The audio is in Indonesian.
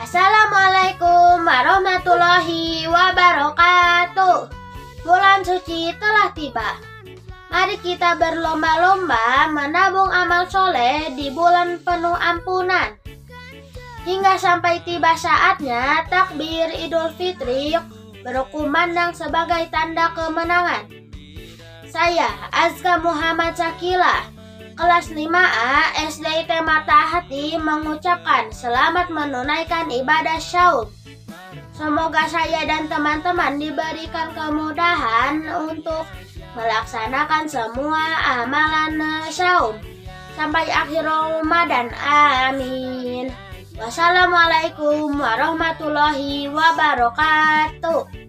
Assalamualaikum warahmatullahi wabarakatuh. Bulan suci telah tiba. Mari kita berlomba-lomba menabung amal soleh di bulan penuh ampunan. Hingga sampai tiba saatnya takbir Idul Fitri berkumandang sebagai tanda kemenangan. Saya Azka Muhammad Sakila, kelas 5A SD Mata Hati mengucapkan selamat menunaikan ibadah syaum. Semoga saya dan teman-teman diberikan kemudahan untuk melaksanakan semua amalan syaum sampai akhir Ramadan. Amin. Wassalamualaikum warahmatullahi wabarakatuh.